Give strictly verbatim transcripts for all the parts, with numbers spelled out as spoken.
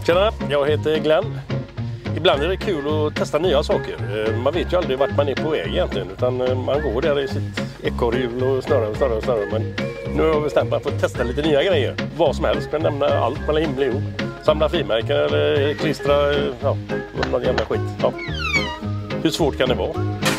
Tjena, jag heter Glenn. Ibland är det kul att testa nya saker. Man vet ju aldrig vart man är på väg egentligen, utan man går där i sitt ekorrhjul och snurrar och snurrar och snurrar. Men nu har jag bestämt mig för att testa lite nya grejer. Vad som helst, kan nämna allt mellan himmel och jord. Samla frimärken eller klistra, ja, någon jävla skit. Ja. Hur svårt kan det vara?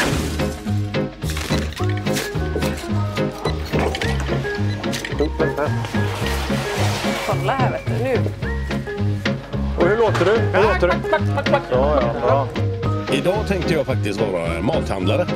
Kolla här, vet du, nu. Och hur låter du? Hur låter du? Ja, ja, bra. Idag tänkte jag faktiskt vara mathandlare.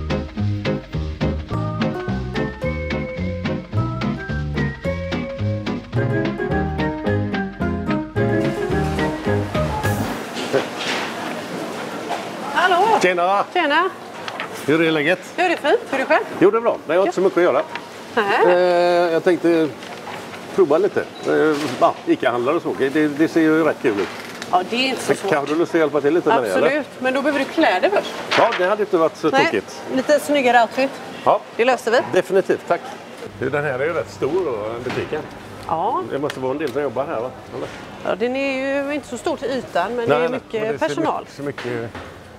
Hallå! Tjena! Tjena! Hur är läget? Hur är det fint? Hur är det själv? Jo, det är bra. Jag har inte så mycket att göra. Nej. Eh, jag tänkte prova lite. Eh, ja, Ica-handlare och så. Det, det ser ju rätt kul ut. Ja, det är inte så svårt. Kan du lust att hjälpa till lite med det? Absolut, men då behöver du kläder först. Ja, det hade inte varit så Nej, tokigt. lite snyggare outfit. Ja, Det löser vi. definitivt. Tack. Den här är ju rätt stor då, butiken. Ja, Det måste vara en del som jobbar här, va? Eller? ja, den är ju inte så stor till ytan, men Nej, det är nej, mycket men det ser personal. mycket- Så mycket...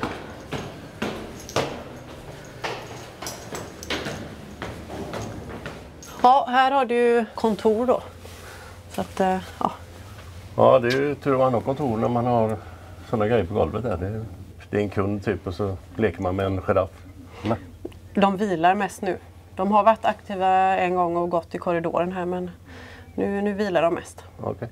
Ja, här har du ju kontor då. Så att, eh, ja. Ja, det är ju tur att man har kontor när man har sådana grejer på golvet där. Det är, det är en kund typ och så leker man med en giraff. Nej. De vilar mest nu. De har varit aktiva en gång och gått i korridoren här, men nu, nu vilar de mest. Okej.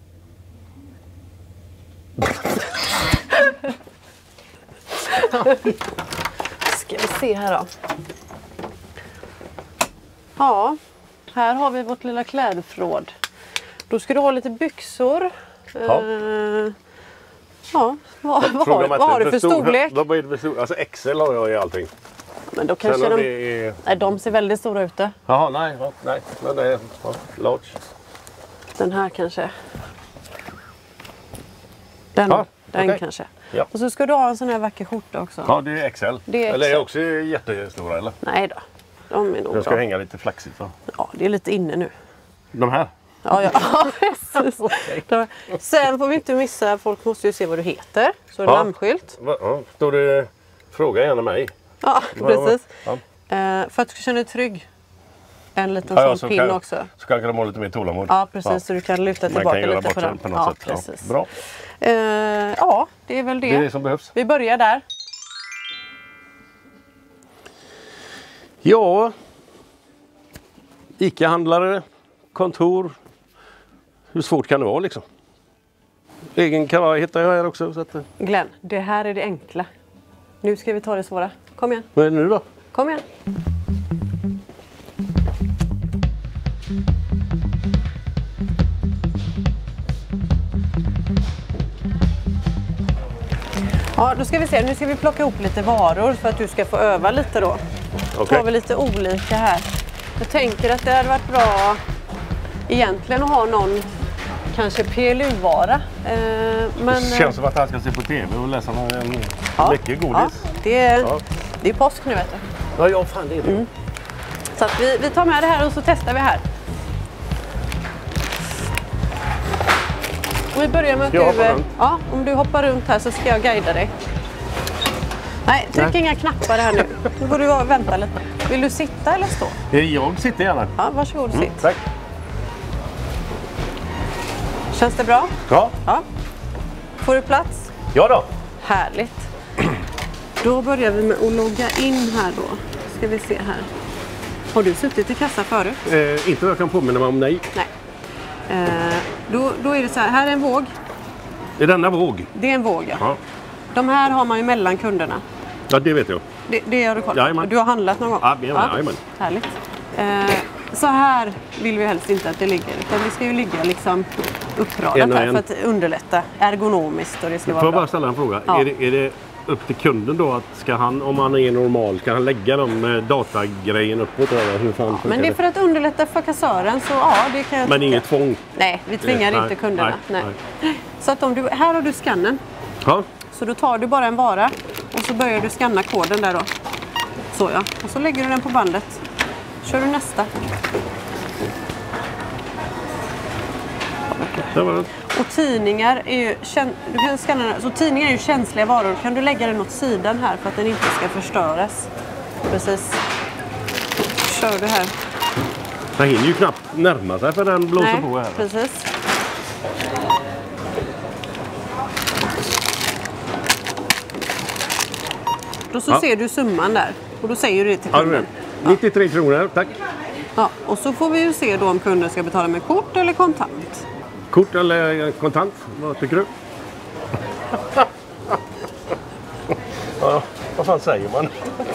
Ska vi se här då. Ja, här har vi vårt lilla klädförråd. Då ska du ha lite byxor. Ja. Eh, ja, vad, vad, Fråga har, mig vad har inte, du för stor- storlek? Vad är det för stor? Alltså X L har jag i allting. Men då Sen kanske om de, det är... nej, de ser väldigt stora ut. det. Jaha, nej, ja, nej. Men det är ja, large. Den här kanske. Den, Ja, den okej. kanske. Ja. Och så ska du ha en sån här vacker skjorta också. Ja, det är X L. Det är Eller är X L. också jättestora, eller? Nej då, de är nog Jag ska bra. hänga lite flaxigt, va? Ja, det är lite inne nu. De här? Ja, ja. Precis. Då- Sen får vi inte missa, folk måste ju se vad du heter. Så är det Ja. namnskylt. Va, ja, står det fråga gärna mig? Ja, Va, precis. Ja. Eh, för att du ska känna dig trygg. En liten Ja, ja, sån så pin kan, också. Så kanske de har lite mer tålamod. Ja, precis. Så du kan luta Man tillbaka kan göra lite bort på den den. på något Ja, sätt. Ja. precis. Bra. Eh, ja, det är väl det. Det är det som behövs. Vi börjar där. Ja, Ica-handlare, kontor. Hur svårt kan det vara liksom? Egen kavaj hittar jag här också. Så att, Glenn, det här är det enkla. Nu ska vi ta det svåra. Kom igen. vad är det nu då? Kom igen. Ja, då ska vi se. Nu ska vi plocka ihop lite varor för att du ska få öva lite då. Okej. Tar vi lite olika här. Jag tänker att det hade varit bra egentligen att ha någon kanske P L U-vara. Eh, men, Det känns som att han ska se på tv och läsa en ja, mycket ja, godis. det, är, Ja. det är påsk nu, vet du. Ja, ja fan det är det. Mm. Så att vi, vi tar med det här och så testar vi här. Om vi börjar med att Ska jag du, hoppa eh, runt? ja, om du hoppar runt här så ska jag guida dig. Nej, tryck Nej. inga knappar här nu. Nu får du vänta lite. Vill du sitta eller stå? Jag sitter gärna. Ja, varsågod, Mm, sitt. tack. Känns det bra? Ja. Ja. Får du plats? Ja då. Härligt. Då börjar vi med att logga in här då. Ska vi se här. Har du suttit i kassa förut? Eh, inte vad jag kan påminna mig om, nej. Nej. Eh, då, då är det så här, här är en våg. Är denna våg? Det är en våg, ja. Ja. De här har man ju mellan kunderna. Ja, det vet jag. Det, det har du koll på. Jajamän. Du har handlat någon gång? Ja, jajamän, jajamän. Härligt. Eh, så här vill vi helst inte att det ligger. Utan det ska ju ligga liksom uppradat En och här en. för att underlätta ergonomiskt och det ska Får vara jag bra. bara ställa en fråga? Ja. Är, det, är det upp till kunden då att ska han, om han är normal, kan han lägga de eh, datagrejen uppåt? Eller hur fan funkar Men det är för att underlätta för kassören, så ja, det kan jag Men tycka. inget tvång? Nej, vi tvingar Nej, inte kunderna. nej, Nej. Så att om du, här har du skannen. Ja. Så då tar du bara en vara och så börjar du skanna koden där då. Så ja. Och så lägger du den på bandet. Kör du nästa. Det var det. Och tidningar är ju, kän- du kan scanna den här. Så tidningar är ju känsliga varor. Kan du lägga den åt sidan här för att den inte ska förstöras? Precis. Kör du här. Den hinner ju knappt närma sig för den blåser Nej, på här. precis. Då så Ja. ser du summan där. Och då säger du det till Ja, kunden. nittiotre kronor, tack. Ja, och så får vi ju se då om kunden ska betala med kort eller kontant. Kort eller kontant? Vad tycker du? Ja, vad fan säger man?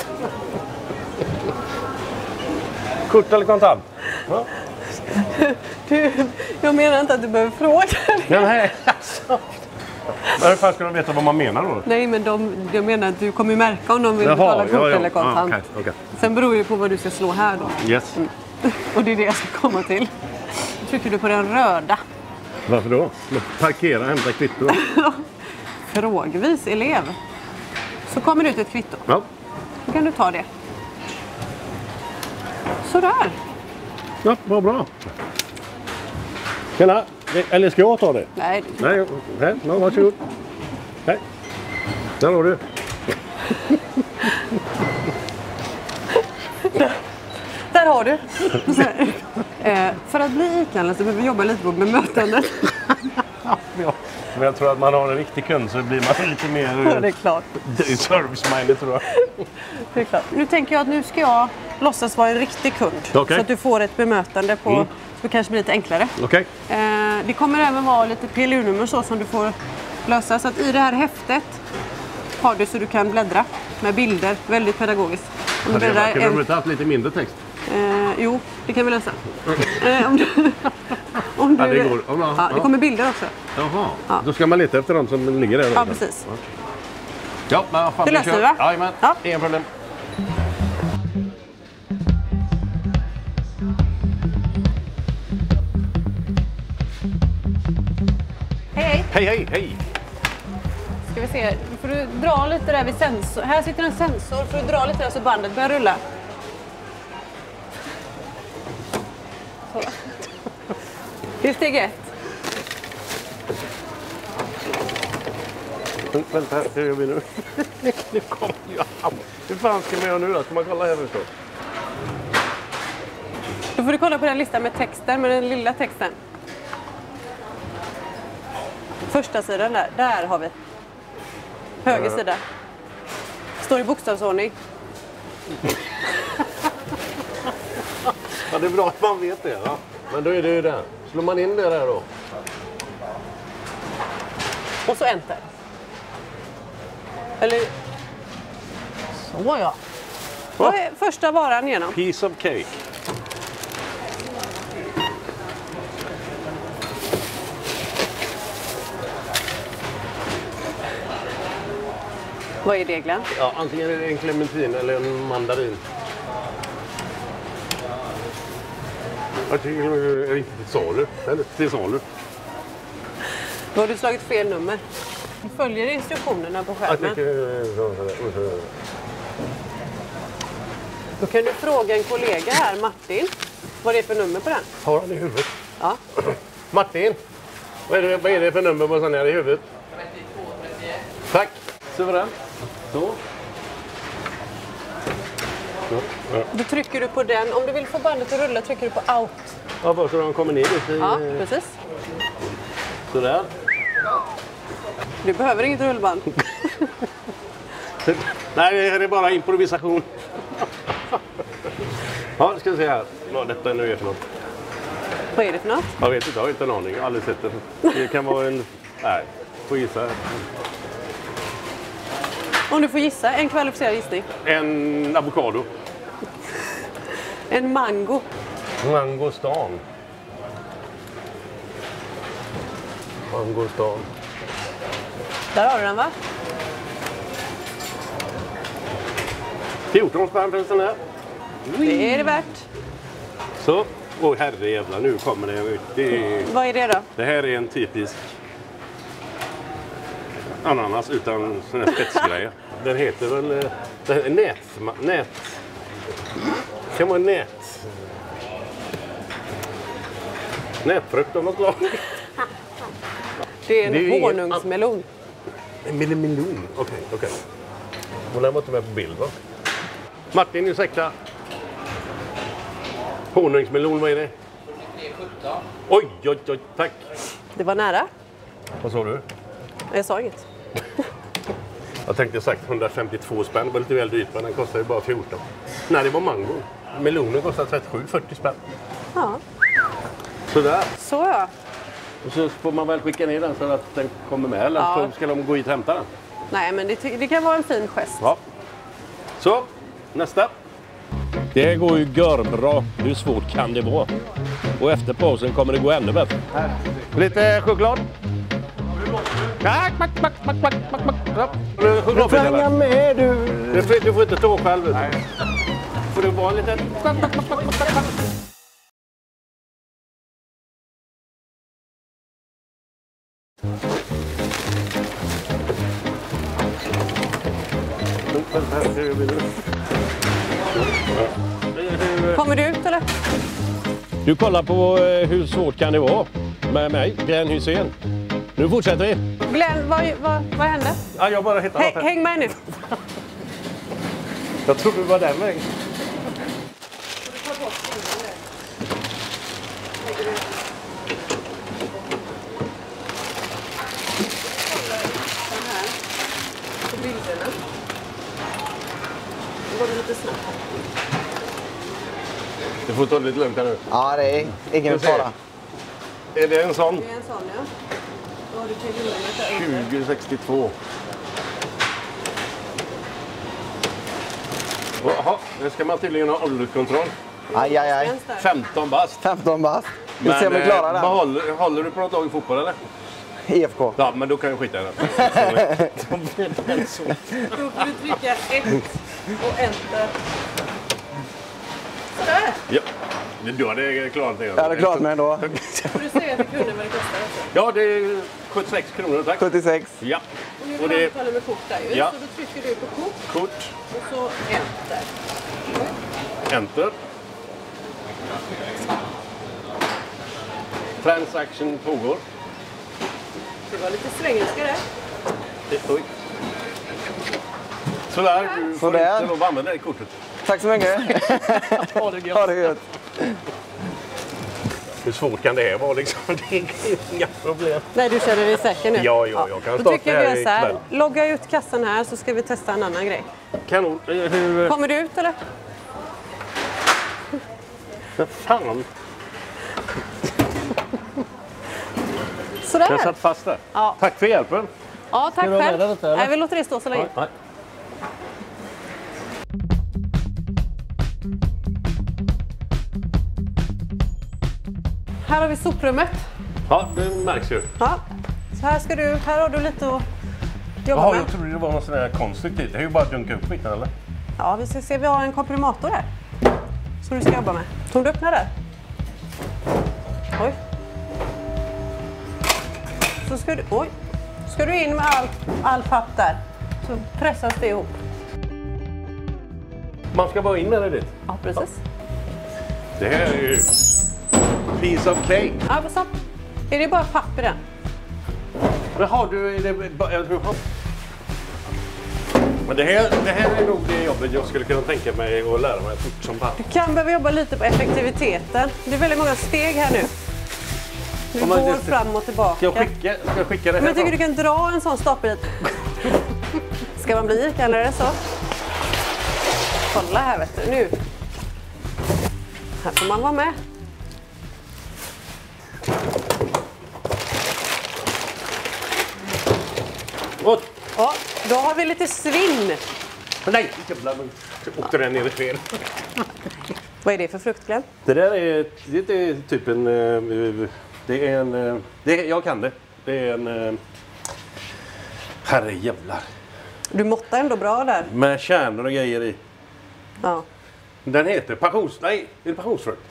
Kort eller kontant? Ja. Du, jag menar inte att du behöver fråga. Ja, nej, alltså. Men hur fan ska de veta vad man menar då? Nej, men de, jag menar att du kommer märka om de vill betala kort ja, ja. eller kontant. Ah, okay, okay. Sen beror det på vad du ska slå här då. Yes. Och det är det jag ska komma till. Trycker du på den röda. Varför då? Parkera och hämta kvitto. Frågvis elev. Så kommer det ut ett kvitto. Ja. Då kan du ta det. Sådär. Ja, vad bra. Tjena, eller ska jag ta det? Nej, du- Nej, nej, no, varsågod. Hej. Där har du. där har du. Så, eh, för att bli ICA-handlare så behöver vi jobba lite på bemötandet. Ja, men jag tror att man har en riktig kund så blir man lite Ja, det är mer klart. service-minded tror jag. Det är klart. Nu tänker jag att nu ska jag låtsas vara en riktig kund. Okej. Så att du får ett bemötande på, Mm. så det kanske blir lite enklare. Okej. Eh, det kommer även vara lite P L U-nummer så som du får lösa. Så att i det här häftet har du så du kan bläddra med bilder. Väldigt pedagogiskt. Om du bläddrar Kunde en- du inte haft lite mindre text? Eh, jo, det kan vi lösa. Eh, om du, om du, Ja, det går. Ja, bra. ja, det kommer bilder också. Jaha, Ja. då ska man leta efter dem som ligger där. Ja, precis. Ja, men vad fan, Det vi löser kör. vi, va? Jajamän, Ja. inga problem. Hej, hej. Hej, hej, hej! Ska vi se. Nu får du dra lite där vid sensor. Här sitter en sensor. Får du dra lite där så bandet börjar rulla. Så. Det är steg ett. Vänta, här, hur gör vi nu? Nu kommer ju han. Hur fan ska man göra nu då? Ska man kolla här förstås? Då får du kolla på den listan med texten, med den lilla texten. Första sidan där. Där har vi. Höger sida. Står i bokstavsordning. Ja, det är bra att man vet det. Ja. Men då är det ju där. Slår man in det där då? Och så enter. Eller... Så ja. Vad är första varan igenom? Piece of cake. Vad är det, Glenn? Ja, antingen är det en clementin eller en mandarin. Jag tycker det är inte till salu. Eller till salu. Då har du slagit fel nummer. Du följer instruktionerna på Jag skärmen. tycker... Då kan du fråga en kollega här, Martin, vad det är för nummer på den. Har han i huvudet? Ja. Martin, vad är, det, vad är det för nummer på sån här i huvudet? trettiotvå trettioett. Tack. Suverän. Så. Ja, ja. Då trycker du på den. Om du vill få bandet att rulla trycker du på out. Ja, bara så de kommer ner lite i... Ja, precis. Sådär. Du behöver inget rullband. Nej, det här är bara improvisation. Ja, ska vi se här. Vad detta nu är för något. Vad är det för något? Jag vet inte, jag har inte en aning. Jag har aldrig sett det. Det kan vara en... Nej, får gissa. Om du får gissa, en kvalificerad gissning. En avokado. En mango. Mangostan. Mangostan. Där har du den, va? fjorton spänn för en sån här. Det är det värt. Så. Åh herrejävlar, nu kommer det. Det, Vad är det då? det här är en typisk ananas utan sån här spetsgrejer. Den heter väl eh, det här är nät, nät. Det kan vara nät. Nätfrukt av något slag. Det är en Det är ju ingen- honungsmelon. En millimelon? Okej, okay, okej. Okay. Hon var inte med på bild, va? Martin, ursäkta. Honungsmelon, vad är det? Oj, oj, oj, tack. Det var nära. Vad sa du? Jag sa inget. Jag tänkte sagt hundrafemtiotvå spänn. Det var lite väl dyrt, men den kostar ju bara fjorton. Nej, det var mango. Melonen kostar trettiosju fyrtio spänn. Ja, Sådär. så ja. Och så får man väl skicka ner den så att den kommer med. Eller Ja. så ska de gå hit och hämta den. Nej, men det, ty- det kan vara en fin gest. Ja. Så, nästa. Det här går ju görbra. Hur svårt kan det vara? Och efter pausen kommer det gå ännu bättre. Lite choklad. Tack, tack, tack, tack, tack, tack, tack. Du får med du. Du får, du får inte ta själv. Nej. Får det vara en liten... Kommer du ut eller? Du kollar på eh, hur svårt kan det vara med mig, Glenn Hysén. Nu fortsätter vi. Glenn, vad, vad, vad hände? Ja, jag bara hittade Häng, något här. häng med nu. Jag trodde det var den vägen. På bilderna. Det går lite snabbt. Du får ta det lite lugnt här nu. Ja, det är ingen Ska vi se. fara. Är det en sån? Det är en sån, ja. Då har du telefonen där. tjugo sextiotvå. Jaha, nu ska man tydligen ha ålderskontroll. Aj, aj, aj. Vänster. femton bast. femton bast. Vi ser om vi klarar eh, det. håller, håller du på något lag i fotboll eller? E F K. Ja, men då kan jag skita i det. Då får du trycka ett och enter. Sådär. Ja, du hade klarat det. Jag hade klarat mig ändå. Får du säga till kunden vad det kostar också. Ja, det är sjuttiosex kronor, tack. sjuttiosex. Ja, Och nu och vill det du är betala med kort där ju. Ja. Så då trycker du på kort kort, och så enter. enter. Transaction pågår. Det var lite svengelska där. Oj. Sådär, du får Sådär. inte lov att använda det kortet. Tack så mycket. Ha det gött. Ha det gött. Hur svårt kan det här vara liksom? Det är inga problem. Nej, du känner dig säker nu? Ja, ja, jag kan Då starta tycker här vi gör så här. ikväll. Logga ut kassan här så ska vi testa en annan grej. Kanon. Eh, Hur... Kommer du ut eller? Vad fan? Sådär. Jag satt fast där. Ja. Tack för hjälpen. Ja, tack du ha med själv. den lite, eller? Nej, vi låter det stå så länge. Nej. Här har vi soprummet. Ja, det märks ju. Ja. Så här, ska du, här har du lite att jobba Jaha, med. jag trodde det var något sån här konstruktivt. Det är ju bara att dunka upp skiten, eller? Ja, vi ska se. Vi har en komprimator här. Som du ska jobba med. Tom du öppna där? Oj. Så ska du, oj. Ska du in med all, all papp där. Så pressas det ihop. Man ska bara in med det dit. Ja, precis. Det här är ju... Piece of cake. Ja, vad så. Är det bara papp i den? Men har du... Är det, bara- jag tror- Men det här, det här är nog det jobbet jag skulle kunna tänka mig att lära mig fort som fan. Du kan behöva jobba lite på effektiviteten. Det är väldigt många steg här nu. Du Om man går inte- fram och tillbaka. Ska jag skicka, ska jag skicka det Men här? jag tycker du kan dra en sån stapel hit. Ska man bli kan är det så? Kolla här vet du, nu. Här får man vara med. Åt! Ja, då har vi lite svinn. Nej, jävlar. Jag åkte den ner i fel. Vad är det för frukt, Glenn? Det där är, det är typ en... eh, Det är en... eh, Det är, jag kan det. Det är en... eh, Herre jävlar. Du måttar ändå bra där. Med kärnor och grejer i. Ja. Den heter passions... Nej, är det passionsfrukt?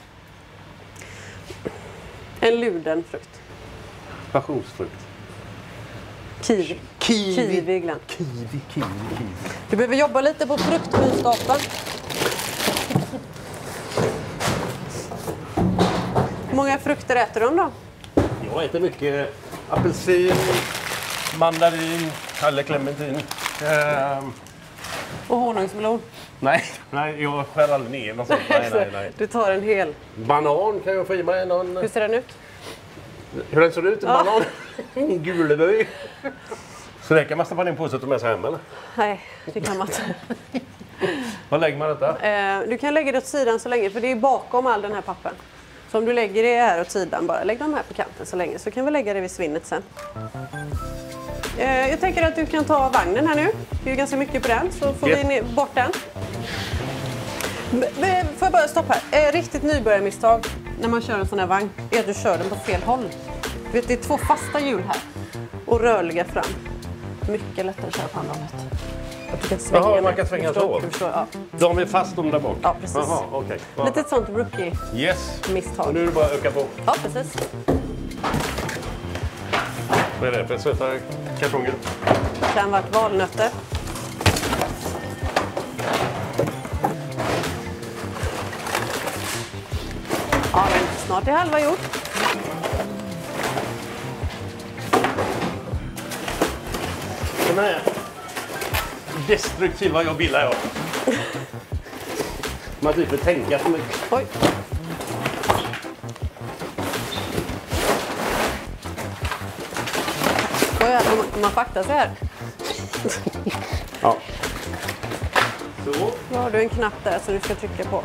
En luden frukt. Passionsfrukt. Kiwi. Kiwi. Kiwi, Glenn. Kiwi, kiwi, kiwi. Du behöver jobba lite på fruktkunskapen. Hur många frukter äter du då? Jag äter mycket apelsin, mandarin eller clementin. Ehm, Och honungsmelon. nej, nej, jag skär aldrig ner något sånt. Nej, nej, nej. Du tar en hel. Banan kan jag få i mig. Någon... Hur ser den ut? Hur den ser ut? En Ja. banan? En guleböj. Så det kan man stoppa in på sig och ta med sig hem eller? Nej, det kan man inte. Var lägger man detta? Eh, du kan lägga det åt sidan så länge, för det är bakom all den här pappen. Så om du lägger det här åt sidan, bara lägg dem här på kanten så länge, så kan vi lägga det vid svinnet sen. Eh, jag tänker att du kan ta vagnen här nu. Det är ju ganska mycket på den, så får Yes. vi ner, bort den. B- b- får jag bara stoppa här? Eh, riktigt nybörjarmisstag när man kör en sån här vagn är att du kör den på fel håll. Du vet, det är två fasta hjul här och rörliga fram. Mycket lättare att köra på andra hållet. Att du kan svänga Jaha, man med. kan svänga Du förstår- så. du förstår, ja. De är fast de där bak? Ja, precis. Jaha, okej. Ja. Lite ett sånt rookie. Yes. Misstag. Och nu är det bara att öka på. Ja, precis. Vad är det för söta kartonger? Kan vara valnötter. Ja, men snart är halva gjort. Såna här destruktiva jag gillar jag. Man typ får tänka för mycket. Oj. Oj, här får man, man fakta sig här. Ja. Så. Då har du en knapp där som du ska trycka på.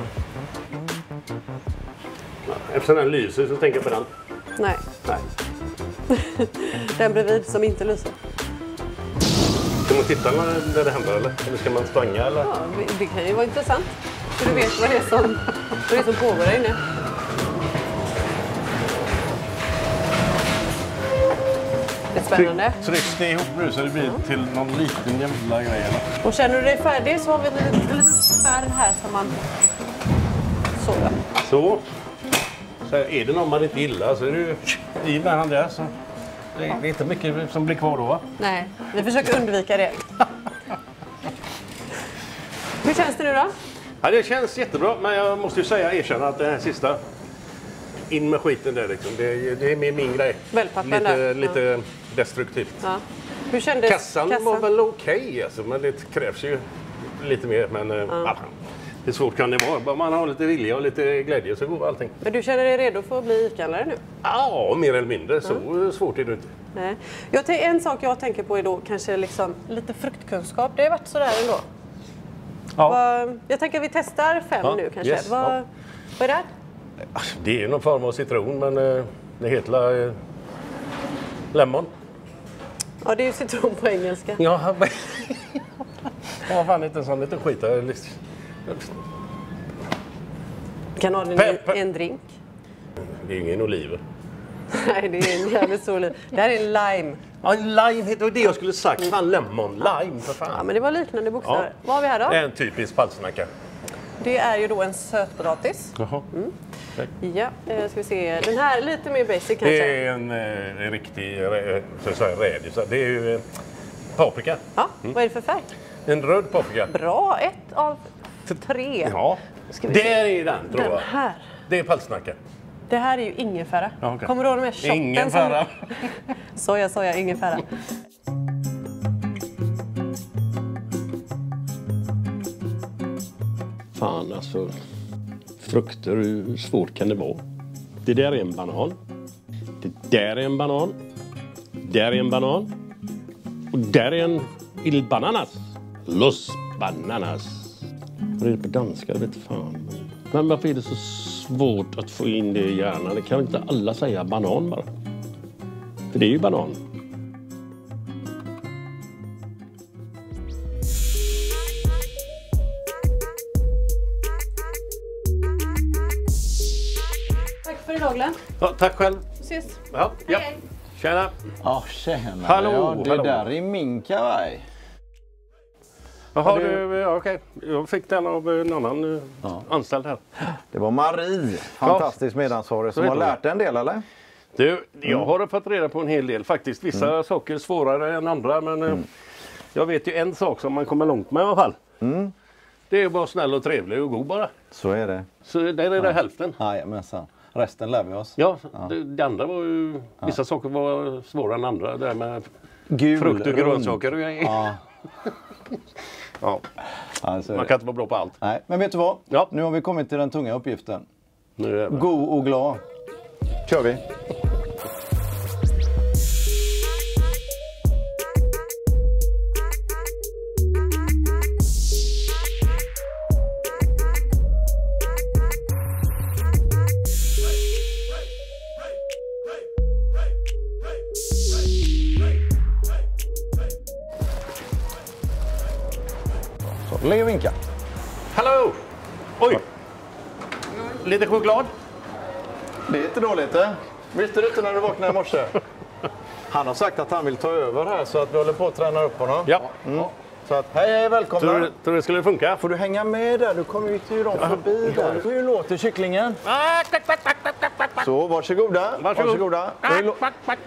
Eftersom den lyser så tänker jag på den. Nej, Nej. den bredvid som inte lyser. Ska man titta när när det händer eller? Eller ska man stånga eller? Ja, det kan ju vara intressant. Så du vet vad det är som, vad det är som pågår där inne. Det är spännande. Tryck det ihop nu så det blir till någon liten jävla grej eller? Och känner du dig färdig så har vi en liten, en liten spärr här som man... Så ja. Så. Så är det någon man inte gillar så är det ju i med han där så det är, det är inte mycket som blir kvar då va? Nej, vi försöker undvika det. Hur känns det nu då? Ja, det känns jättebra men jag måste ju säga erkänna att det här sista in med skiten där liksom. Det, är- det är mer min grej. Wellpappen Lite, där. lite destruktivt. Ja. Hur kändes Kassan, var väl okej alltså, men det krävs ju lite mer. Men eh, ja. Hur svårt kan det vara? Bara man har lite vilja och lite glädje så går allting. Men du känner dig redo för att bli ICA-handlare nu? Ja, mer eller mindre. Så svårt är det inte. Nej. Jag tän- en sak jag tänker på är då kanske liksom lite fruktkunskap. Det har varit sådär ändå. Ja. Vad- Jag tänker att vi testar fem Ja, nu kanske. yes, Vad, ja. vad är det? Det är ju någon form av citron, men eh, det heter eh, lemon. Ja, det är ju citron på engelska. Ja, men... Jag har fan inte en sån liten skit. här. Kan ha den i Pepp. en drink. Det är ju ingen oliver. Nej, det är en jävligt stor liv. Det här är en lime. Ja, en lime heter det jag skulle sagt. Fan, lemon, lime för fan. Ja, men det var liknande bokstäver. Ja. Vad har vi här då? En typisk palsnacka. Det är ju då en sötpotatis. Jaha. Ja, eh, ska vi se. Den här är lite mer basic kanske. Det är en, eh, en riktig eh, så att säga, rädis. Det är ju eh, paprika. Ja, vad är det för färg? En röd paprika. Bra, ett av tre. Ja, Ska vi det se. är den tror Den jag. här. Det är palsnacka. Det här är ju ingefära. Ja, okej. Kommer du ihåg de här shotten? Ingefära. Som... soja, soja, ingefära. Fan alltså. Frukter, hur svårt kan det vara? Det där är en banan. Det där är en banan. Där är en banan. Och där är en il bananas. Los bananas. Vad är det på danska? Jag vet fan. Men varför är det så svårt att få in det i hjärnan? Det kan inte alla säga banan bara. För det är ju banan. Tack för idag, Glenn. Ja, tack själv. Vi ses. Ja, ja. Hej. Tjena. Ja, tjena. Hallå, ja, det hallå. där är min kavaj. Jaha, du- du, ja, okej. Jag fick den av en annan eh, Ja. anställd här. Det var Marie, fantastisk medansvarig, som vet har man. lärt dig en del, eller? Du, jag har fått reda på en hel del faktiskt. Vissa saker är svårare än andra, men eh, jag vet ju en sak som man kommer långt med i alla fall. Det är att vara snäll och trevlig och god bara. Så är det. Så där är det hälften. Jajamensan. Resten lär vi oss. Ja, det, det andra var ju... Vissa saker var svårare än andra. Det där med Gul, frukt och rund. grönsaker och grejer. Ja. Ja. Ja, så är Man det. kan inte vara bra på allt. Nej, men vet du vad? Ja. Nu har vi kommit till den tunga uppgiften. Nu är det. God och glad. Kör vi. Så, le och vinka. Hallå! Oj! Lite choklad. Det är inte dåligt, det. Visste du inte när du vaknade i morse? Han har sagt att han vill ta över här så att vi håller på att träna upp honom. Ja. Mm. Så att, hej, hej, välkomna. Tror du, tror du det skulle funka? Får du hänga med där? Du kommer ju till dem förbi där. Hur låter kycklingen? Så, varsågoda. Varsågod. Varsågoda. Hur lå-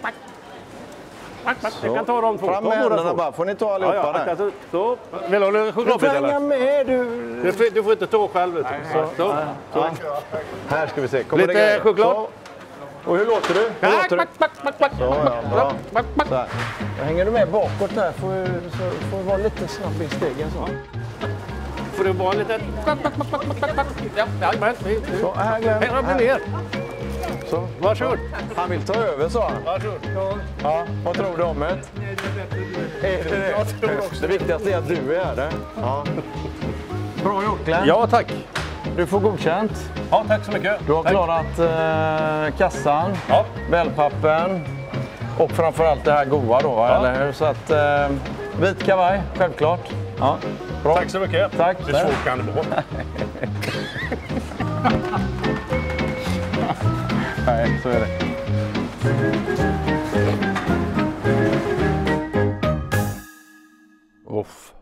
Jag kan ta de två. Fram Ta med båda händerna två. bara. Får ni ta Ja, allihopa ja, där? alltså, så. Vill du ha Du får chokladbit hänga eller? med du. Du får, du får inte ta själv. Vet du. Så, så. Så. Här ska vi se. Kommer Lite det grejer? choklad. Så. Och hur låter du? Hur låter du? Så, ja, bra. Så här. Då hänger du med bakåt där. Får du så, får du vara lite snabb i stegen. Så. Får du vara lite... Ja, jajamän. Så, här, Glenn. Här har vi ner. Så. Varsågod. Han vill ta över, sa han. Varsågod. Ja, vad tror du om det? Är det det? Jag tror också. Det viktigaste är att du är här. Det. Ja. Bra gjort, Glenn. Ja, tack. Du får godkänt. Ja, tack så mycket. Du har tack. klarat eh, kassan, Ja. wellpappen och framförallt det här goa då, Ja. eller hur? Så att eh, vit kavaj, självklart. Ja. Bra. Tack så mycket. Tack. Det är svårt kan det vara. Nej, så är det. Uff.